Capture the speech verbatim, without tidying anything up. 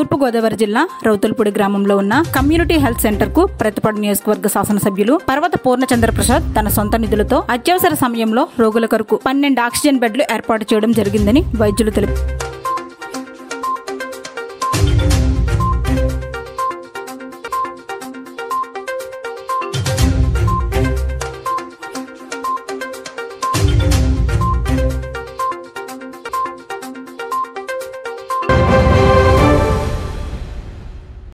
తూర్పు గోదావరి జిల్లా రౌతులపూడి గ్రామంలో ఉన్న కమ్యూనిటీ హెల్త్ సెంటర్ కు ప్రతిపాడు నియోజకవర్గ శాసనసభ్యులు పర్వత పూర్ణచంద్ర ప్రసాద్ తన సొంత నిధులతో అత్యవసర సమయంలో రోగుల కొరకు పన్నెండు ఆక్సిజన్ బెడ్లు ఏర్పాటు చేయడం జరిగిందని వైద్యులు తెలిపారు.